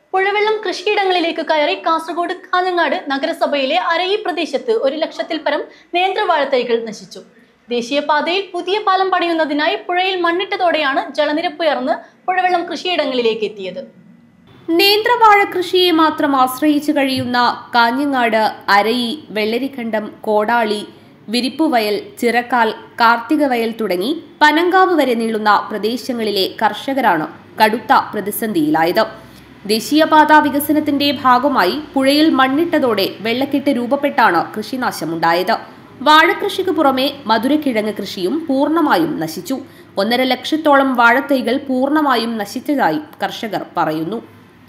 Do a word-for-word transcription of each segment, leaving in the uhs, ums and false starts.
പുഴവെള്ളം കൃഷിയിടങ്ങളിലേക്ക് കയറി കാസർഗോഡ് കാഞ്ഞങ്ങാട് നഗരസഭയിലെ അരയി പ്രദേശത്ത് ഒരു ലക്ഷത്തിൽ പരം നേന്ത്രവാഴത്തൈകൾ നശിച്ചു. ദേശീയപാതയിൽ പുതിയ പാലം പണിയുന്നതിനായി പുഴയിൽ മണ്ണിട്ടതോടെയാണ് ജലനിരപ്പ് ഉയർന്ന് പുഴവെള്ളം കൃഷിയിടങ്ങളിലേക്ക് എത്തിയത്. നേന്ത്രവാഴ കൃഷിയെ മാത്രം ആശ്രയിച്ചു കഴിയുന്ന കാഞ്ഞങ്ങാട്, അരയി, വെള്ളരിക്കണ്ടം, കോടാളി, വിരിപ്പുവയൽ, ചിറക്കാൽ, കാർത്തികവയൽ തുടങ്ങി പനങ്കാവ് വരെ നീളുന്ന പ്രദേശങ്ങളിലെ കർഷകരാണ് കടുത്ത പ്രതിസന്ധിയിലായത്. ദേശീയപാത വികസനത്തിന്റെ ഭാഗമായി പുഴയിൽ മണ്ണിട്ടതോടെ വെള്ളക്കെട്ട് രൂപപ്പെട്ടാണ് കൃഷിനാശമുണ്ടായത്. വാഴകൃഷിക്ക് പുറമെ മധുരക്കിഴങ്ങ് കൃഷിയും പൂർണ്ണമായും നശിച്ചു. ഒന്നര ലക്ഷത്തോളം വാഴത്തൈകൾ പൂർണ്ണമായും നശിച്ചതായി കർഷകർ പറയുന്നു.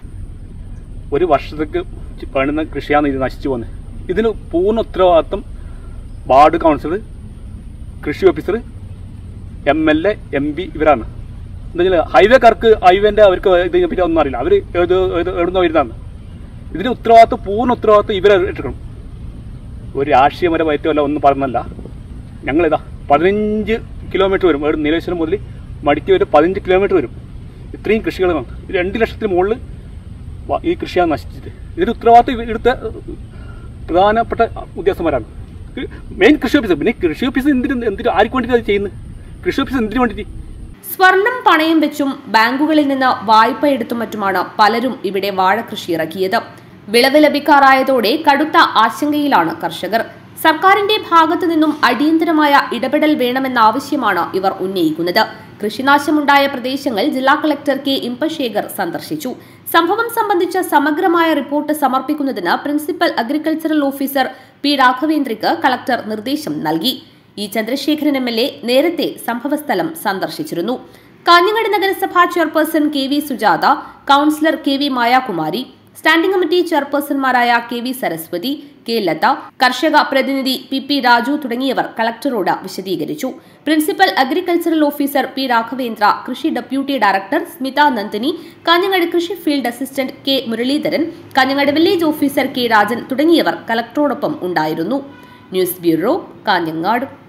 ഒരു വർഷത്തേക്ക് പണിത കൃഷിയാണ് ഇത് നശിച്ചു പോകുന്നത്. ഇതിന് പൂർണ്ണ ഉത്തരവാദിത്വം വാർഡ് കൗൺസിലർ, കൃഷി officer, M L A, M P ഇവരാണ്. എന്താ ഹൈവേക്കാർക്ക് ഹൈവേൻ്റെ അവർക്ക് ഇതിനെപ്പറ്റി ഒന്നും അറിയില്ല. അവർ ഏത് എവിടുന്നോ വരുന്നതാണ്. ഇതിന് ഉത്തരവാദിത്വം പൂർണ്ണ ഉത്തരവാദിത്വം ഇവരെ എടുക്കണം. ഒരു രാഷ്ട്രീയപരമായിട്ട് വല്ല ഒന്നും പറഞ്ഞല്ല. ഞങ്ങളിതാ പതിനഞ്ച് കിലോമീറ്റർ വരും. ഇവിടെ നീലേശ്വരം മുതൽ മടിക്ക് വരെ പതിനഞ്ച് കിലോമീറ്റർ വരും. ഇത്രയും കൃഷികളാണ്. രണ്ട് ലക്ഷത്തിന് മുകളിൽ ഈ കൃഷിയാണ് നശിച്ചത്. ഇതിന് ഉത്തരവാദിത്വം ഇവിടുത്തെ പ്രധാനപ്പെട്ട ഉദ്യോഗസ്ഥന്മാരാണ്. മെയിൻ കൃഷി ഓഫീസർ. പിന്നെ കൃഷി ഓഫീസർ എന്തിനും എന്തിനും ആർക്ക് വേണ്ടിയിട്ടാണ് ചെയ്യുന്നത്? കൃഷി ഓഫീസർ എന്തിനു വേണ്ടിയിട്ട്? സ്വർണം പണയം വെച്ചും ബാങ്കുകളിൽ നിന്ന് വായ്പ എടുത്തും മറ്റുമാണ് പലരും ഇവിടെ വാഴകൃഷി ഇറക്കിയത്. വിളവ് ലഭിക്കാറായതോടെ കടുത്ത ആശങ്കയിലാണ് കർഷകർ. സർക്കാരിന്റെ ഭാഗത്തു നിന്നും അടിയന്തരമായ ഇടപെടൽ വേണമെന്ന ആവശ്യമാണ് ഇവർ ഉന്നയിക്കുന്നത്. കൃഷിനാശമുണ്ടായ പ്രദേശങ്ങൾ ജില്ലാ കളക്ടർ കെ ഇമ്പശേഖർ സന്ദർശിച്ചു. സംഭവം സംബന്ധിച്ച സമഗ്രമായ റിപ്പോർട്ട് സമർപ്പിക്കുന്നതിന് പ്രിൻസിപ്പൽ അഗ്രികൾച്ചറൽ ഓഫീസർ പി രാഘവേന്ദ്രയ്ക്ക് കളക്ടർ നിർദ്ദേശം നൽകി. E Chandrasekharan M L A നേരത്തെ സംഭവസ്ഥലം സന്ദർശിച്ചിരുന്നു. കാഞ്ഞങ്ങാട് നഗരസഭാ chairperson K V Sujatha, councillor K V Mayakumari, standing committee ചെയർപേഴ്സൺമാരായ K V Saraswathi, K Latha, കർഷക പ്രതിനിധി പി പി രാജു തുടങ്ങിയവർ കളക്ടറോട് വിശദീകരിച്ചു. Principal agricultural officer P Raghavendra, കൃഷി ഡെപ്യൂട്ടി ഡയറക്ടർ സ്മിത നന്ദിനി, കാഞ്ഞങ്ങാട് കൃഷി field assistant K Muraleedharan, Kanhangad village officer K Rajan തുടങ്ങിയവർ കളക്ടറോടൊപ്പം ഉണ്ടായിരുന്നു. News bureau, Kanhangad.